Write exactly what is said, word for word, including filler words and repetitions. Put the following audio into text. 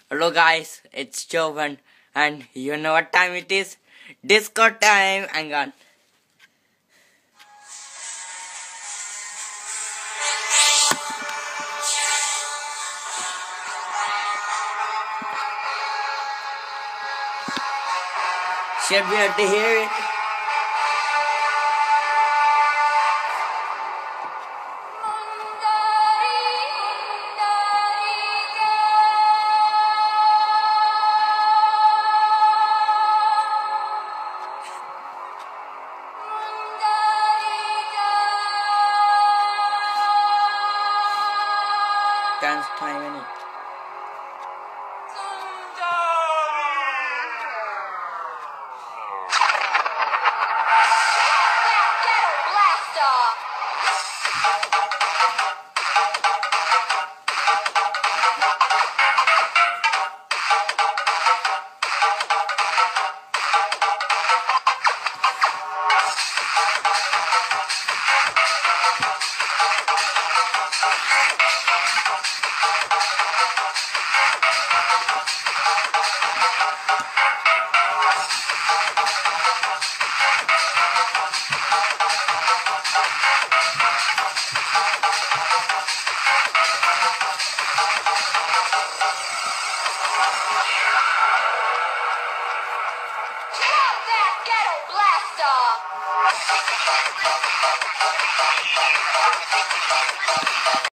Hello guys, it's Jovan, and you know what time it is? Disco time. Hang on. Should be able to hear it. Dance time in it. GHETTO BLASTER! GHETTO BLASTER!